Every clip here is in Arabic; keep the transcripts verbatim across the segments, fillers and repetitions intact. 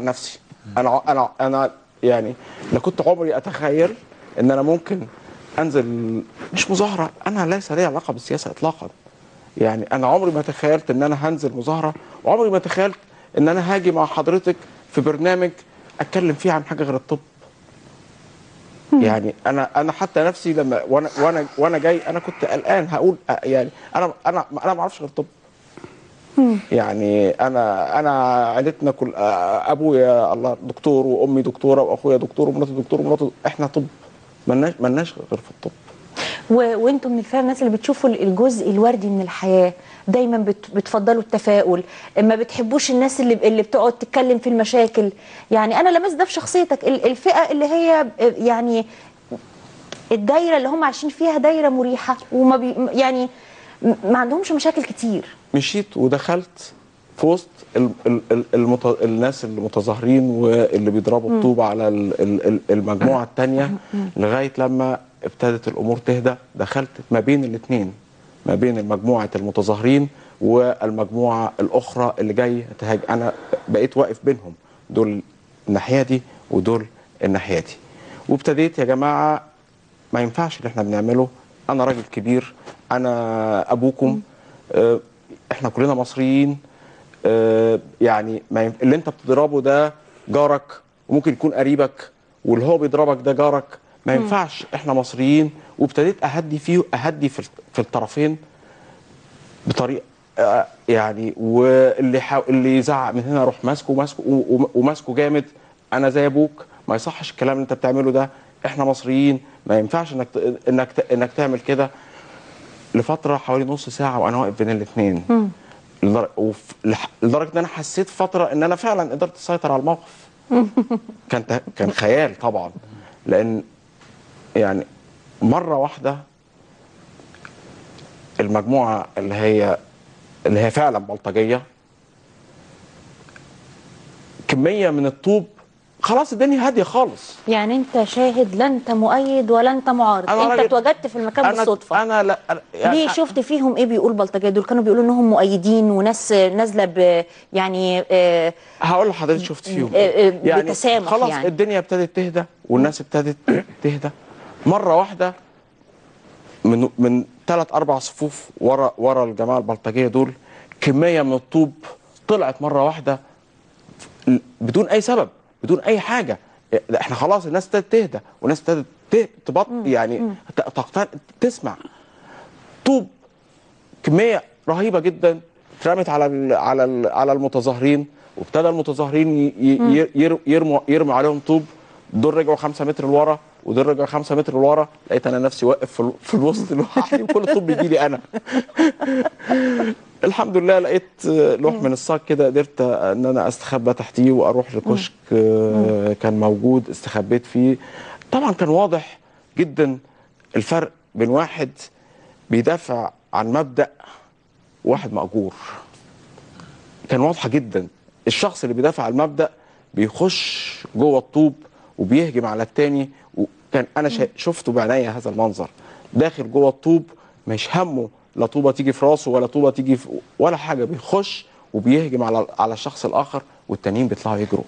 نفسي. انا انا انا يعني لا كنت عمري اتخيل ان انا ممكن انزل مش مظاهره، انا ليس لي علاقه بالسياسه اطلاقا. يعني انا عمري ما تخيلت ان انا هنزل مظاهره، وعمري ما تخيلت ان انا هاجي مع حضرتك في برنامج اتكلم فيه عن حاجه غير الطب. يعني انا انا حتى نفسي لما وانا وانا وانا جاي انا كنت قلقان هقول يعني انا انا انا ما اعرفش غير الطب. يعني انا انا عيلتنا كل ابويا الله دكتور، وامي دكتوره، واخويا دكتور، ومراتي دكتور، ومراتي احنا طب، ملناش ملناش غير في الطب. و... وانتم من الفئه الناس اللي بتشوفوا الجزء الوردي من الحياه، دايما بت... بتفضلوا التفاؤل، ما بتحبوش الناس اللي اللي بتقعد تتكلم في المشاكل. يعني انا لمست ده في شخصيتك، الفئه اللي هي يعني الدايره اللي هم عايشين فيها دايره مريحه، وما بي... يعني ما عندهمش مشاكل كتير. مشيت ودخلت في وسط المت... الناس المتظاهرين واللي بيضربوا الطوبة على المجموعة الثانية لغاية لما ابتدت الأمور تهدى. دخلت ما بين الاثنين، ما بين مجموعة المتظاهرين والمجموعة الأخرى اللي جاي تهاجم. أنا بقيت واقف بينهم، دول الناحية دي ودول الناحية دي. وابتديت يا جماعة ما ينفعش اللي احنا بنعمله. أنا راجل كبير، أنا أبوكم، اه احنا كلنا مصريين. اه يعني ما اللي انت بتضربه ده جارك وممكن يكون قريبك، واللي هو بيضربك ده جارك، ما ينفعش، احنا مصريين. وابتديت اهدي فيه اهدي في في الطرفين بطريقه اه يعني، واللي حاو... اللي يزعق من هنا اروح ماسكه ماسكه وماسكه جامد. انا زي ابوك، ما يصحش الكلام اللي انت بتعمله ده، احنا مصريين، ما ينفعش انك انك انك تعمل كده. لفتره حوالي نص ساعه وانا واقف بين الاثنين، لدرجه ان انا حسيت فتره ان انا فعلا قدرت اسيطر على الموقف. كان كان خيال طبعا، لان يعني مره واحده المجموعه اللي هي اللي هي فعلا بلطجيه، كميه من الطوب، خلاص الدنيا هاديه خالص. يعني انت شاهد، لا انت مؤيد ولا انت معارض، انت اتوجدت في المكان أنا بالصدفه. انا لا يعني ليه شفت فيهم ايه بيقول بلطجيه؟ دول كانوا بيقولوا انهم مؤيدين وناس نازله ب يعني اه هقول لحضرتك شفت فيهم اه يعني بتسامح. خلاص يعني الدنيا ابتدت تهدى والناس ابتدت تهدى مره واحده. من من ثلاث اربع صفوف ورا ورا الجماعه البلطجيه دول، كميه من الطوب طلعت مره واحده بدون اي سبب، بدون اي حاجه. احنا خلاص الناس ابتدت تهدى والناس ابتدت تبط يعني تسمع. طوب كميه رهيبه جدا اترمت على ال على ال على المتظاهرين، وابتدى المتظاهرين يرموا يرموا عليهم طوب. دول رجعوا خمسة متر لورا ودول رجعوا خمسة متر لورا. لقيت انا نفسي واقف في, في الوسط لوحدي وكل الطوب بيجي لي انا. الحمد لله لقيت لوح من الصاج كده، قدرت ان انا استخبى تحتيه واروح لكشك كان موجود استخبيت فيه. طبعا كان واضح جدا الفرق بين واحد بيدافع عن مبدأ وواحد مأجور. كان واضحة جدا. الشخص اللي بيدافع عن المبدأ بيخش جوه الطوب وبيهجم على التاني، وكان انا شفته بعناية هذا المنظر داخل جوه الطوب، مش همه لا طوبه تيجي في راسه ولا طوبه تيجي في ولا حاجه، بيخش وبيهجم على على الشخص الاخر والتانيين بيطلعوا يجروا.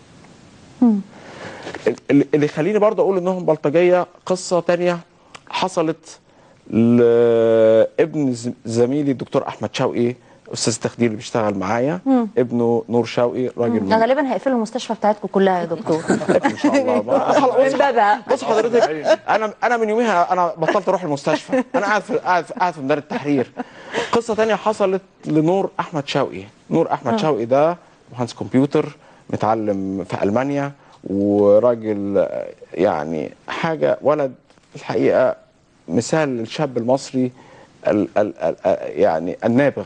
اللي يخليني برضه اقول انهم بلطجيه قصه تانية حصلت لابن زميلي الدكتور احمد شوقي، استاذ تخدير اللي بيشتغل معايا، ابنه نور شوقي راجل من... غالبا هيقفلوا المستشفى بتاعتكم كلها يا دكتور. ان شاء الله. بص حضرتك، انا انا من يوميها انا بطلت اروح المستشفى، انا قاعد في قاعد في قاعد في ميدان التحرير. قصه ثانيه حصلت لنور احمد شوقي. نور احمد شوقي ده مهندس كمبيوتر متعلم في المانيا، وراجل يعني حاجه ولد الحقيقه مثال للشاب المصري ال ال ال يعني النابغ.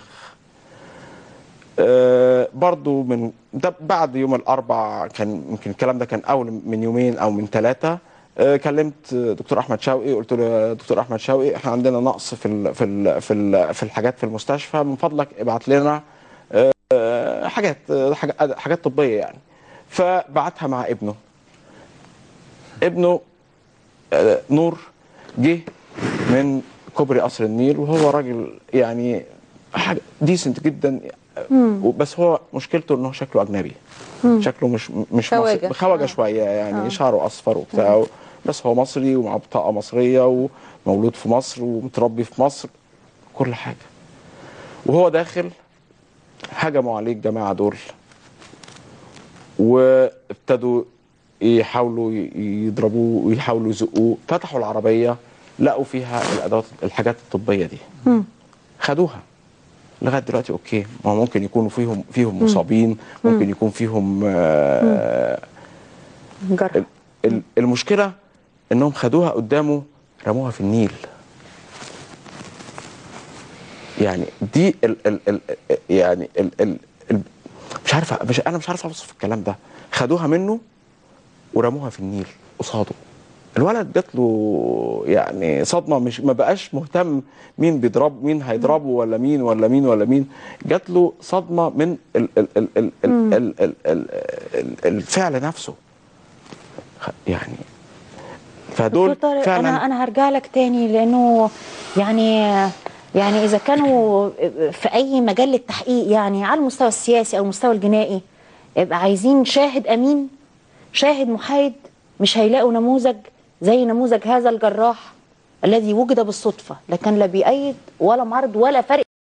أه برضو من ده بعد يوم الاربع، كان يمكن الكلام ده كان اول من يومين او من ثلاثه. أه كلمت دكتور احمد شوقي، قلت له يا دكتور احمد شوقي احنا عندنا نقص في ال في ال في ال في الحاجات في المستشفى، من فضلك ابعت لنا أه حاجات حاجات طبيه يعني. فبعتها مع ابنه. ابنه أه نور جه من كوبري قصر النيل، وهو راجل يعني حاجه ديسنت جدا، مم. بس هو مشكلته انه شكله اجنبي. شكله مش مش خواجة. مصري، خواجه آه. شويه يعني، آه. شعره اصفر وبتاع، بس هو مصري ومع بطاقه مصريه ومولود في مصر ومتربي في مصر، كل حاجه. وهو داخل هجموا عليه الجماعه دول، وابتدوا يحاولوا يضربوه ويحاولوا يزقوه. فتحوا العربيه لقوا فيها الادوات الحاجات الطبيه دي، خدوها. لغايه دلوقتي اوكي، ما هو ممكن يكونوا فيهم فيهم مصابين، ممكن يكون فيهم آه جرح. ال- ال- المشكله انهم خدوها قدامه، رموها في النيل. يعني دي ال ال ال يعني ال ال ال مش عارف، مش انا مش عارف اوصف الكلام ده. خدوها منه ورموها في النيل قصاده. الولد جات له يعني صدمه، مش ما بقاش مهتم مين بيضرب، مين هيضربه ولا مين ولا مين ولا مين. جات له صدمه من ال ال ال ال ال ال ال ال ال الفعل نفسه يعني. فدول دكتور طارق، فعلا انا انا هرجع لك تاني، لانه يعني يعني اذا كانوا في اي مجال للتحقيق، يعني على المستوى السياسي او المستوى الجنائي، يبقى عايزين شاهد امين، شاهد محايد. مش هيلاقوا نموذج زي نموذج هذا الجراح الذي وجد بالصدفه، لا كان لا بيأيد ولا معارض ولا فرق